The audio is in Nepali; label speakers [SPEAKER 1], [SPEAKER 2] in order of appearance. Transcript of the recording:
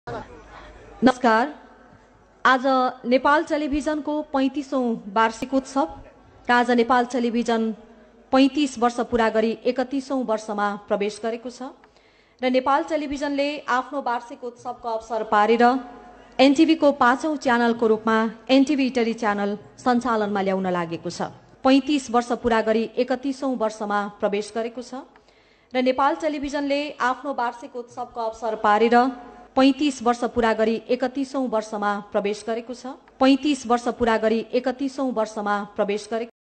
[SPEAKER 1] नमस्कार। आज नेपाल टेलिभिजनको 35औं वार्षिकोत्सव र आज नेपाल टेलिभिजन 35 वर्ष पूरा गरी 31औं वर्षमा प्रवेश गरेको छ र नेपाल टेलिभिजनले आफ्नो वार्षिकोत्सवको अवसर पारेर एनटिभीको 5औं च्यानलको रूपमा एनटिभी इटरी च्यानल सञ्चालनमा ल्याउन लागेको छ। 35 वर्ष पूरा गरी 31औं वर्षमा प्रवेश गरेको छ र नेपाल टेलिभिजनले आफ्नो वार्षिकोत्सवको अवसर पारेर 35 वर्ष पूरा गरी 31औं वर्षमा प्रवेश गरेको छ। 35 वर्ष पूरा गरी 31औं वर्षमा प्रवेश गरेको